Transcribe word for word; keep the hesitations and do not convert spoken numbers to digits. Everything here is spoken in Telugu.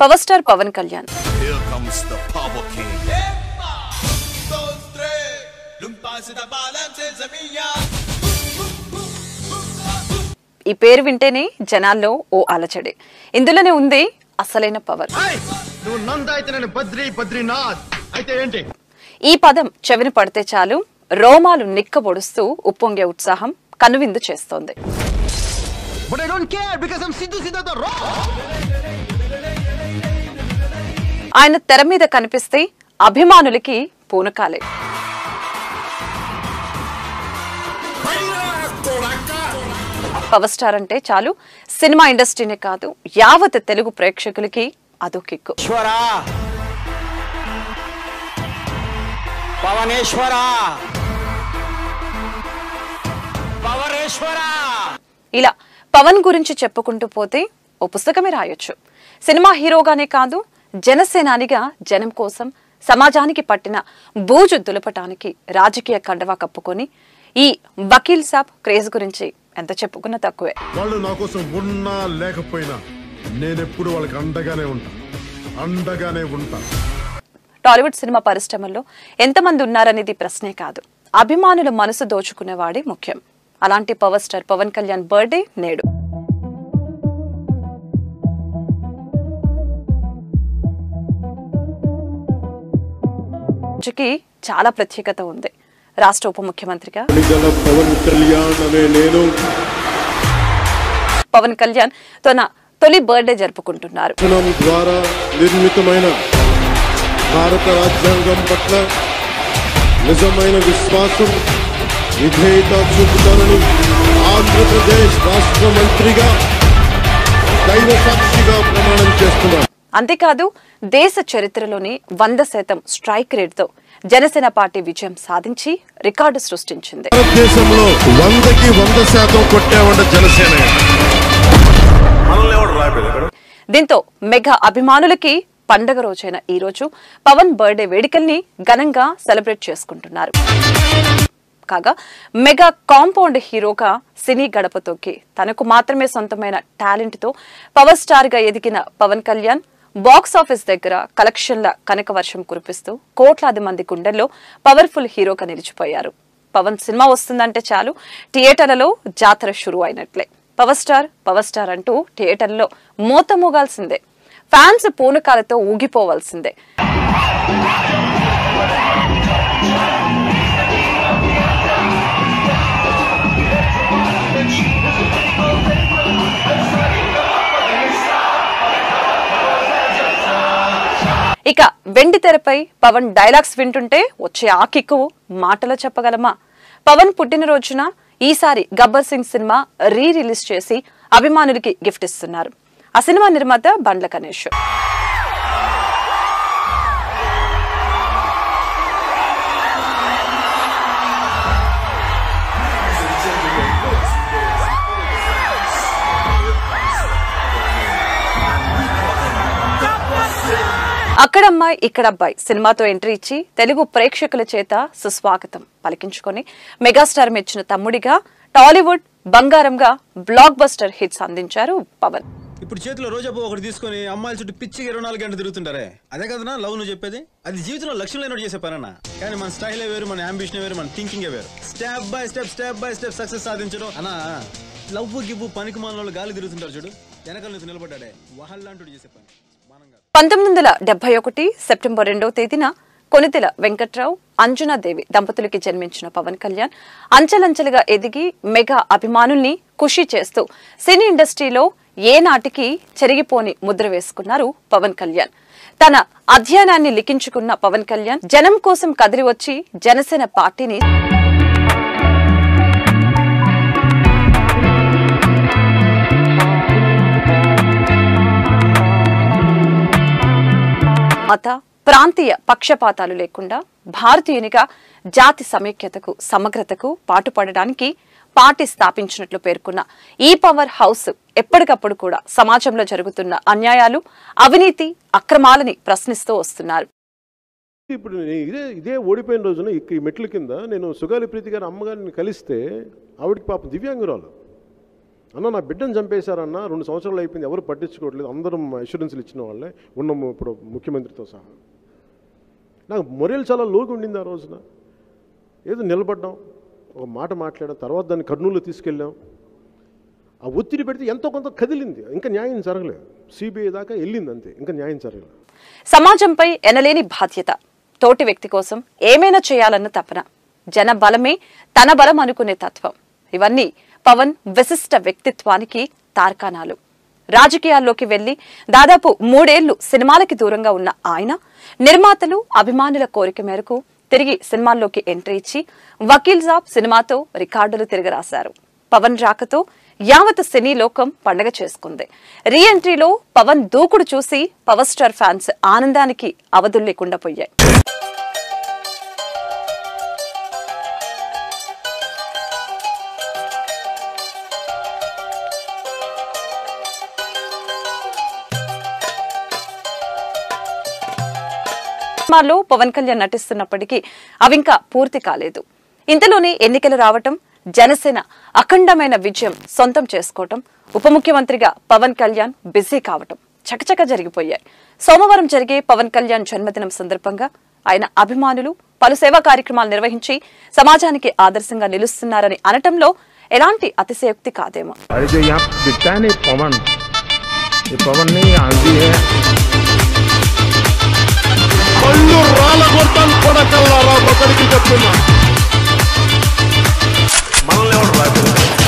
Power star Pawan Kalyan. Here comes the power king. ఈ పేరు వింటేనే జనాల్లో ఓ అలచడి. ఇందులోనే ఉంది అసలైన పవర్. ఈ పదం చెవిని పడితే చాలు రోమాలు నిక్కబొడుస్తూ ఉప్పొంగే ఉత్సాహం కనువిందు చేస్తోంది. ఆయన తెర మీద కనిపిస్తే అభిమానులకి పూనకాలే. పవర్ స్టార్ అంటే చాలు సినిమా ఇండస్ట్రీనే కాదు యావత్ తెలుగు ప్రేక్షకులకి అదో కిక్కు. ఇలా పవన్ గురించి చెప్పుకుంటూ పోతే ఓ పుస్తకమే రాయొచ్చు. సినిమా హీరోగానే కాదు జనసేనానిగా జనం కోసం సమాజానికి పట్టిన బూజు దులపటానికి రాజకీయ కండవా కప్పుకొని ఈ వకీల్ సాబ్ క్రేజ్ గురించి ఎంత చెప్పుకున్నా తక్కువే. వాళ్ళు నా కోసం ఉన్నా లేకపోయినా నేనెప్పుడు వాళ్ళకి అండగానే ఉంటా అండగానే ఉంటా. టాలీవుడ్ సినిమా పరిశ్రమల్లో ఎంతమంది ఉన్నారనేది ప్రశ్నే కాదు, అభిమానుల మనసు దోచుకునేవాడే ముఖ్యం. అలాంటి power star Pawan Kalyan birthday నేడు. చాలా ప్రత్యేకత ఉంది. రాష్ట్ర ఉప ముఖ్యమంత్రిగా పవన్ కళ్యాణ్ అనే నేను పవన్ కళ్యాణ్ తన తొలి బర్త్డే జరుపుకుంటున్నారు. ద్వారా నిర్మితమైన భారత రాజ్యాంగం పట్ల నిజమైన విశ్వాసం విధేయత చూపుతానని ఆంధ్రప్రదేశ్ రాష్ట్ర మంత్రిగా దైవ సాక్షిగా ప్రమాణం చేస్తున్నారు. అంతేకాదు దేశ చరిత్రలోని వంద శాతం స్ట్రైక్ రేట్ తో జనసేన పార్టీ విజయం సాధించి రికార్డు సృష్టించింది. దేశంలో వందకి వంద శాతం కొట్టేవంట జనసేన. దీంతో మెగా అభిమానులకి పండగ రోజైన ఈ రోజు పవన్ బర్త్డే వేడుకల్ని ఘనంగా సెలబ్రేట్ చేసుకుంటున్నారు. కాగా మెగా కాంపౌండ్ హీరోగా సినీ గడప తొక్కి తనకు మాత్రమే సొంతమైన టాలెంట్ తో పవర్ స్టార్ గా ఎదిగిన పవన్ కళ్యాణ్ బాక్స్ ఆఫీస్ దగ్గర కలెక్షన్ల కనక వర్షం కురిపిస్తూ కోట్లాది మంది గుండెల్లో పవర్ఫుల్ హీరోగా నిలిచిపోయారు. పవన్ సినిమా వస్తుందంటే చాలు థియేటర్లలో జాతర షురు అయినట్లే. పవర్ స్టార్ పవర్ స్టార్ అంటూ థియేటర్లో మోత మోగాల్సిందే, ఫ్యాన్స్ పూనకాలతో ఊగిపోవాల్సిందే. ఇక వెండి తెరపై పవన్ డైలాగ్స్ వింటుంటే వచ్చే ఆ కిక్కు మాటలో చెప్పగలమా? పవన్ పుట్టినరోజున ఈసారి గబ్బర్ సింగ్ సినిమా రీ రిలీజ్ చేసి అభిమానులకి గిఫ్ట్ ఇస్తున్నారు. ఆ సినిమా నిర్మాత బండ్ల గణేష్. అక్కడమ్మాయి ఇక్కడబ్బాయి సినిమాతో ఎంట్రీ ఇచ్చి తెలుగు ప్రేక్షకుల చేత సుస్వాగతం పలికించుకొని మెగాస్టార్ మెచ్చిన తమ్ముడిగా టాలీవుడ్ బంగారంగా బ్లాక్ బస్టర్ హిట్స్ అందించారు పవన్. ఇప్పుడు చేతిలో రోజా పువ్వు ఒకటి తీసుకొని అమ్మాయిల చుట్టూ పిచ్చిగా ఇరవై నాలుగు గంటలు తిరుగుతుంటారే, అదే కదనా లవ్ నువ్వు చెప్పేది? అది జీవితంలో లక్ష్యం లేనట్టు చేసే పనన్నా. కానీ మన స్టైలే వేరు, మన అంబిషన్ వేరు, మన థింకింగ్ వేరు. Step by step step by step success సాధించడం అన్నా. లవ్ గివ్వు పనికి మాల గాలి తిరుగుతుంటారు చూడు, వెనకాల నుంచి నిలబడ్డాడే వహల్లాంటి చేసే పని. పంతొమ్మిది వందల డెబ్బై ఒకటి సెప్టెంబర్ రెండవ తేదీన కొనితెల వెంకట్రావు అంజనాదేవి దంపతులకి జన్మించిన పవన్ కళ్యాణ్ అంచెలంచెలుగా ఎదిగి మెగా అభిమానుల్ని ఖుషి చేస్తూ సినీ ఇండస్ట్రీలో ఏనాటికి చెరిగిపోని ముద్ర వేసుకున్నారు పవన్ కళ్యాణ్. తన అధ్యయనాన్ని లిఖించుకున్న పవన్ కళ్యాణ్ జనం కోసం కదిలి వచ్చి జనసేన పార్టీని మత ప్రాంతీయ పక్షపాతాలు లేకుండా భారతీయునిగా జాతి సమైక్యతకు సమగ్రతకు పాటుపడడానికి పార్టీ స్థాపించినట్లు పేర్కొన్న ఈ పవర్ హౌస్ ఎప్పటికప్పుడు కూడా సమాజంలో జరుగుతున్న అన్యాయాలు, అవినీతి, అక్రమాలని ప్రశ్నిస్తూ వస్తున్నారు. ఇప్పుడు ఇదే ఇదే ఓడిపోయిన రోజున ఈ మెట్ల కింద నేను సుగాలి ప్రీతి గారి అమ్మగారిని కలిస్తే ఆవిడకి పాపం దివ్యాంగురాలు, అన్న నా బిడ్డను చంపేశారన్న, రెండు సంవత్సరాలు అయిపోయింది, ఎవరు పట్టించుకోవట్లేదు, అందరం అష్యూరెన్స్లు ఇచ్చిన వాళ్ళే ఉన్నాము ఇప్పుడు ముఖ్యమంత్రితో సహా. నాకు మొరేలు చాలా లోగా ఉండింది ఆ రోజున. ఏదో నిలబడ్డాం, ఒక మాట మాట్లాడాం, తర్వాత దాన్ని కర్నూలు తీసుకెళ్ళాం. ఆ ఒత్తిడి పెడితే ఎంతో కొంత కదిలింది, ఇంకా న్యాయం జరగలేదు. సిబిఐ దాకా వెళ్ళింది అంతే, ఇంకా న్యాయం జరగలేదు. సమాజంపై ఎనలేని బాధ్యత, తోటి వ్యక్తి కోసం ఏమైనా చేయాలన్న తపన, జన బలమే తన బలం అనుకునే తత్వం, ఇవన్నీ పవన్ విశిష్ట వ్యక్తిత్వానికి తార్కాణాలు. రాజకీయాల్లోకి వెళ్లి దాదాపు మూడేళ్లు సినిమాలకి దూరంగా ఉన్న ఆయన నిర్మాతలు అభిమానుల కోరిక మేరకు తిరిగి సినిమాల్లోకి ఎంట్రీ ఇచ్చి వకీల్ సాబ్ సినిమాతో రికార్డులు తిరగరాశారు. పవన్ రాకతో యావత్ సినీ లోకం పండగ చేసుకుంది. రీ ఎంట్రీలో పవన్ దూకుడు చూసి పవర్ స్టార్ ఫ్యాన్స్ ఆనందానికి అవధులు లేకుండా పోయాయి. సినిమాలో పవన్ కళ్యాణ్ నటిస్తున్నప్పటికీ అవింకా పూర్తి కాలేదు. ఇంతలోనే ఎన్నికలు రావటం, జనసేన అఖండమైన విజయం సొంతం చేసుకోవటం, ఉప ముఖ్యమంత్రిగా పవన్ కళ్యాణ్ బిజీ కావటం చకచక జరిగిపోయాయి. సోమవారం జరిగే పవన్ కళ్యాణ్ జన్మదినం సందర్భంగా ఆయన అభిమానులు పలు సేవా కార్యక్రమాలు నిర్వహించి సమాజానికి ఆదర్శంగా నిలుస్తున్నారని అనటంలో ఎలాంటి అతిశయోక్తి కాదేమో. కళ్ళు రాలగొట్టాలి కొడకల్లారా, ఒకరికి చెప్తున్నా, మనల్ని ఎవరు రాదు.